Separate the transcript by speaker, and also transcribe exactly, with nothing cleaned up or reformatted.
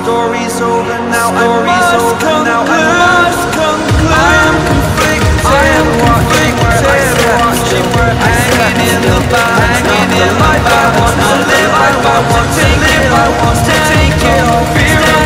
Speaker 1: story's over now, story's over now, I must conclude. I am conflicted, I am watching where I step, watching where I hanging in the back, hanging in the life I want to live, I want to live, I want to take it all. Fear